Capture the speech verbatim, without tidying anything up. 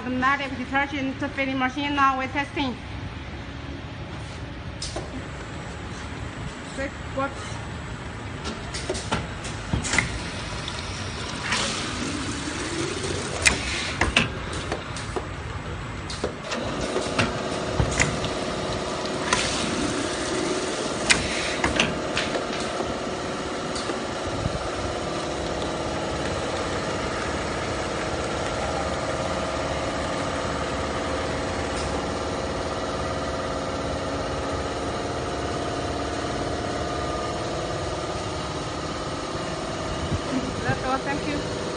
automatic detergent filling machine. Now we're testing. Six, what?